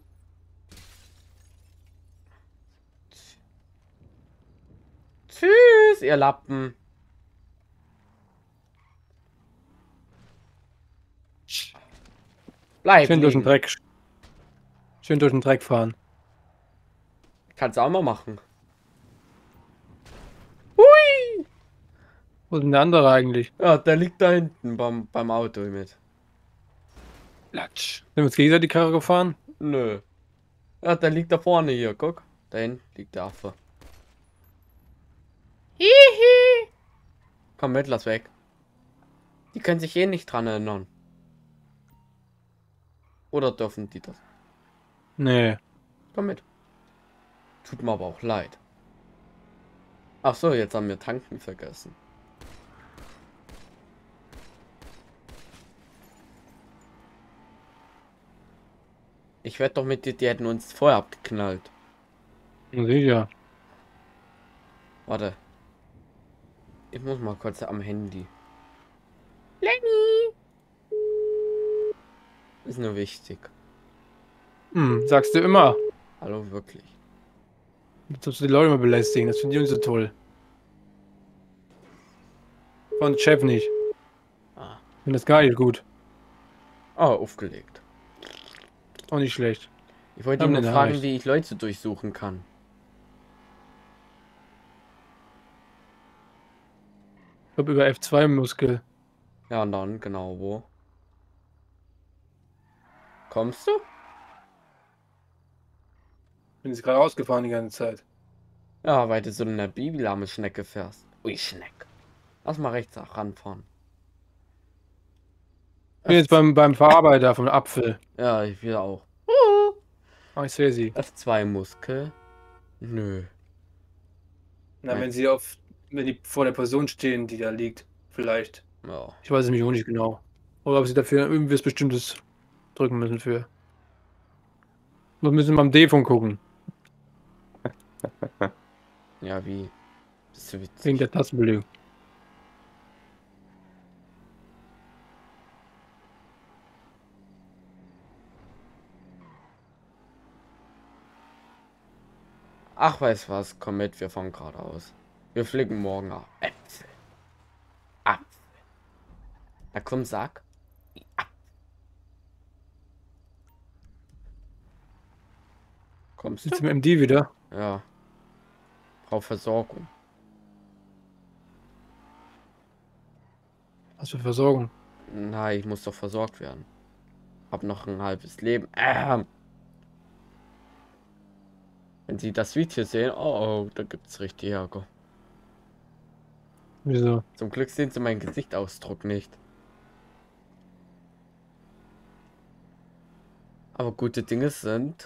Tschüss, ihr Lappen. Bleib Schön durch den liegen. Dreck. Schön durch den Dreck fahren. Kannst du auch mal machen. Wo ist denn der andere eigentlich? Ja, der liegt da hinten beim Auto mit. Latsch. Sind wir uns gegenseitig die Karre gefahren? Nö. Ja, der liegt da vorne hier, guck. Da hinten liegt der Affe. Hihi. Komm mit, lass weg. Die können sich eh nicht dran erinnern. Oder dürfen die das? Nee. Komm mit. Tut mir aber auch leid. Ach so, jetzt haben wir tanken vergessen. Ich wette doch mit dir, die hätten uns vorher abgeknallt. Sicher. Warte. Ich muss mal kurz am Handy. Lenny! Ist nur wichtig. Sagst du immer. Hallo, wirklich. Jetzt sollst du die Leute mal belästigen, das finde ich nicht so toll. Von Chef nicht. Ah. Ich finde das gar nicht gut. Ah, aufgelegt. Auch nicht schlecht. Ich wollte Haben ihn nur den fragen, erreicht. wie ich Leute durchsuchen kann. Ich glaube über F2-Muskel. Ja, und dann, genau, wo? Kommst du? Bin jetzt gerade ausgefahren die ganze Zeit. Ja, weil du so eine bibelame Schnecke fährst. Ui, Schneck. Lass mal rechts ranfahren. Ich bin jetzt beim Verarbeiter vom Apfel. Ja, ich will auch. Ah, ich sehe sie. F2 Muskel. Nö. Na, Nein. wenn die vor der Person stehen, die da liegt. Vielleicht. Ja. Ich weiß es nämlich auch nicht genau. Oder ob sie dafür irgendwie was Bestimmtes drücken müssen für. Wir müssen beim D-Funk gucken. Ja, wie? Bist du witzig? Wegen der Tastenbelegung. Ach, weiß was, komm mit, wir fahren geradeaus. Wir fliegen morgen ab. Äpfel. Apfel. Na komm, sag. Kommst Sitzt du? im MD wieder. Ja. Brauch Versorgung. Was für Versorgung? Nein, ich muss doch versorgt werden. Hab noch ein halbes Leben. Wenn Sie das Video sehen, oh, da gibt's richtig Ärger. Wieso? Zum Glück sehen Sie meinen Gesichtsausdruck nicht. Aber gute Dinge sind.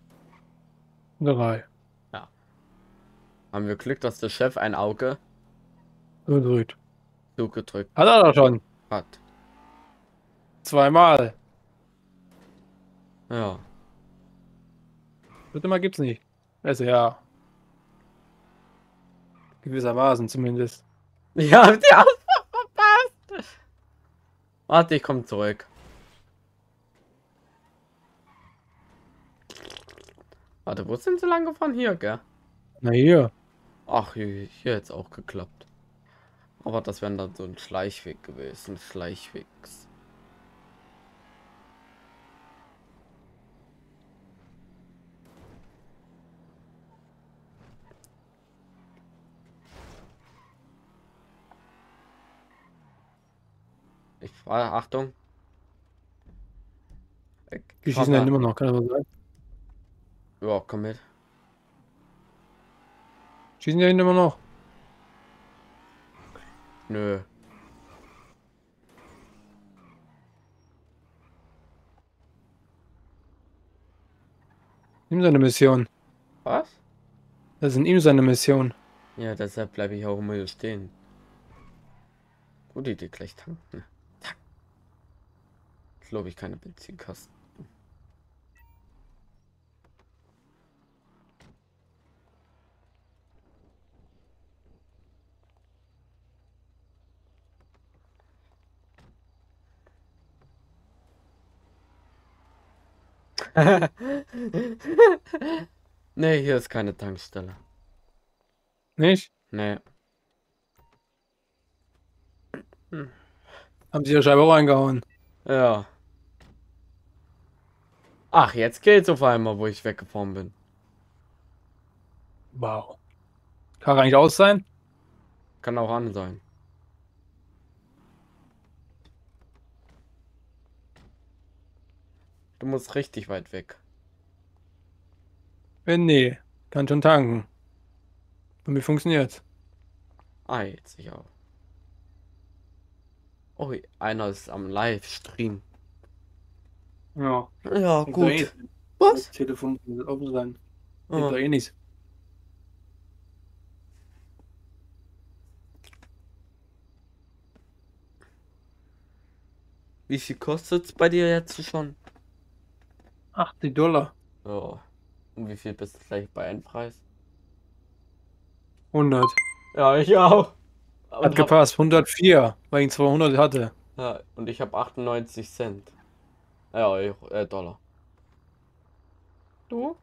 3. Ja. Haben wir Glück, dass der Chef ein Auge Gedrückt. zugedrückt Hat er doch schon. hat. 2-mal. Ja. Dritte Mal gibt's nicht. Also ja. Gewissermaßen zumindest. Ja, die Ausfahrt verpasst. Warte, ich komme zurück. Warte, wo sind Sie lang gefahren? Hier, gell? Na hier. Ach, hier jetzt auch geklappt. Aber das wäre dann so ein Schleichweg gewesen. Schleichwegs. Ich fahre, Achtung. Weg. Die schießen dann immer noch, kann das sein? Ja, komm mit. Schießen die immer noch? Nö. Ihm seine Mission. Was? Das ist ihm seine Mission. Ja, deshalb bleibe ich auch immer hier stehen. Gute Idee, gleich tanken. Zack. Glaube ich keine Benzinkasten. Nee, hier ist keine Tankstelle. Nicht? Nee. Haben sie ihre Scheibe auch reingehauen? Ja. Ach, jetzt geht's auf einmal, wo ich weggefahren bin. Wow. Kann eigentlich aus sein? Kann auch an sein. Du musst richtig weit weg. Nee. Kann schon tanken. Bei mir funktioniert's. Ah, jetzt ich auch. Oh, einer ist am Livestream. Ja. Ja, Denkt gut. doch eh- Was? Das Telefon muss offen sein. Ah. Denkt doch eh nichts. Wie viel kostet's bei dir jetzt schon? $80. Ja. Und wie viel bist du gleich bei Endpreis? 100. Ja, ich auch. Hat gepasst. 104, weil ich 200 hatte. Ja, und ich habe 98 Cent. Ja, Euro, Dollar. Du?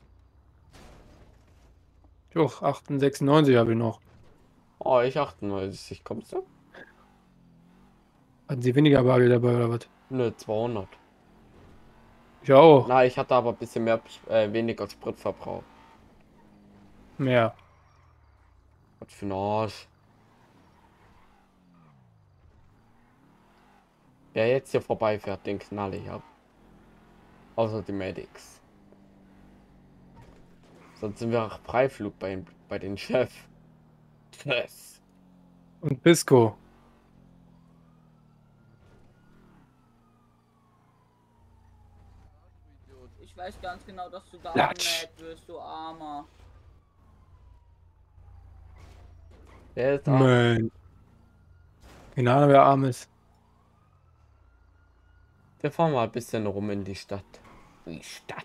Doch, 98 habe ich noch. Oh, ich 98. Kommst du? Hatten sie weniger Bargeld dabei oder was? Nö, 200. Ich auch. Na, ich hatte aber ein bisschen mehr, weniger Spritverbrauch. Mehr. Was für ein Arsch. Wer jetzt hier vorbeifährt, den knall ich ab. Außer die Medics. Sonst sind wir auch Freiflug bei den Chef. Yes. Und Bisco. gut. Ich weiß ganz genau, dass du da Latsch. mad wirst, du Armer. Wer ist arm? Mann. Keine Ahnung, wer arm ist. Wir fahren mal ein bisschen rum in die Stadt. Die Stadt.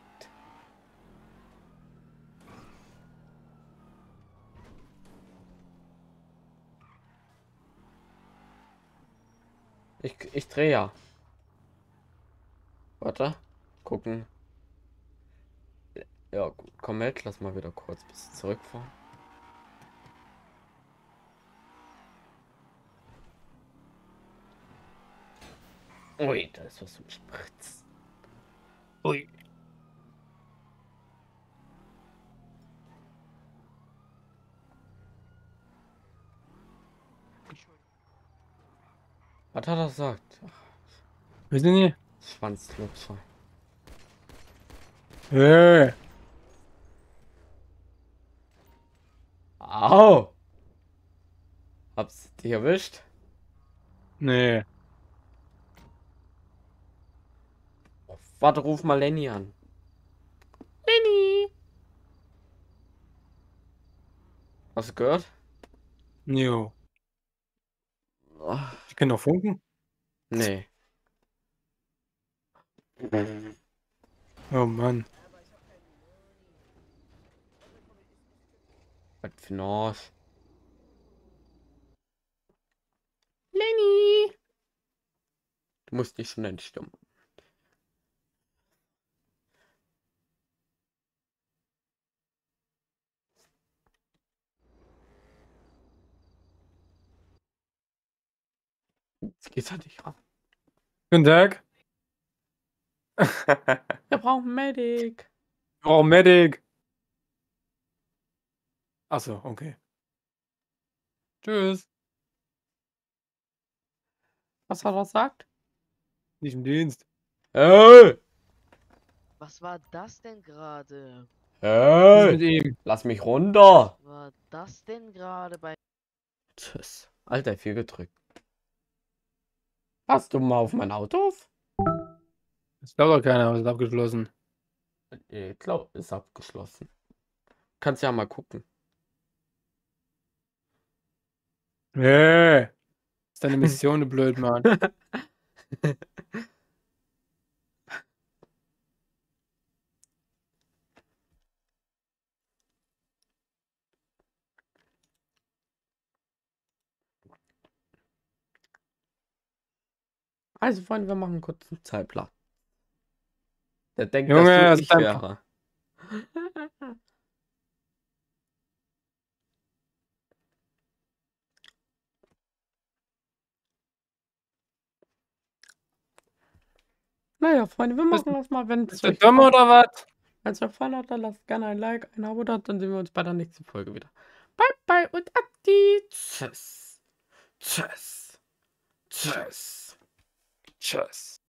Ich drehe ja. Warte. Gucken. Ja, gut. Komm mit. Lass mal wieder kurz ein bisschen zurückfahren. Ui, da ist was im Spritz. Ui. Was hat er gesagt? Wir sind hier. Schwanzlutscher. Hey. Au! Hab's dich erwischt? Nee. Warte, ruf mal Lenny an. Lenny! Hast du gehört? Jo. Oh, Ich kann doch funken. nee. Oh Mann. Was für ein Arsch. Lenny! Du musst dich schon entstimmen. Jetzt geht's halt nicht ran. Guten Tag. Wir brauchen Medic. Oh, Medic. Achso, okay. Tschüss. Was hat er gesagt? Nicht im Dienst. Hey! Was war das denn gerade? Was ist mit Hey! ihm? Lass mich runter! Was war das denn gerade bei... Tschüss. Alter, viel gedrückt. Hast du mal auf mein Auto auf? Das glaubt doch keiner, was ist abgeschlossen. Ich glaube, ist abgeschlossen. Kannst ja mal gucken. Hey. Ist deine Mission, du Blödmann. Also, Freunde, wir machen kurz einen Zeitplan. Der denkt, Junge, dass was du ich ist dein wäre. Naja, Freunde, wir machen das mal, wenn es Bist du dumm oder was? Wenn es euch gefallen hat, dann lasst gerne ein Like, ein Abo da, dann sehen wir uns bei der nächsten Folge wieder. Bye, bye und Adi. Tschüss. Tschüss. Tschüss. Tschüss.